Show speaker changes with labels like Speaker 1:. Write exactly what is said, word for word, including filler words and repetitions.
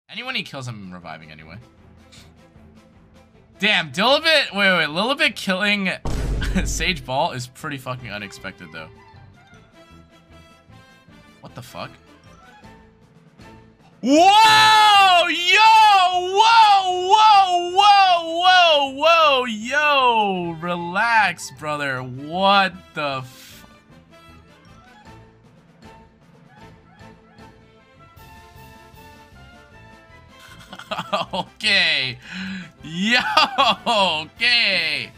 Speaker 1: Anyone he kills, I'm reviving anyway. Damn, Dilibit, wait, wait, wait, Lilibit killing Sage Ball is pretty fucking unexpected, though. What the fuck? Whoa! Yo! Whoa! Whoa! Whoa! Whoa! Whoa! Yo! Relax, brother. What the f- Okay. Yo! Okay.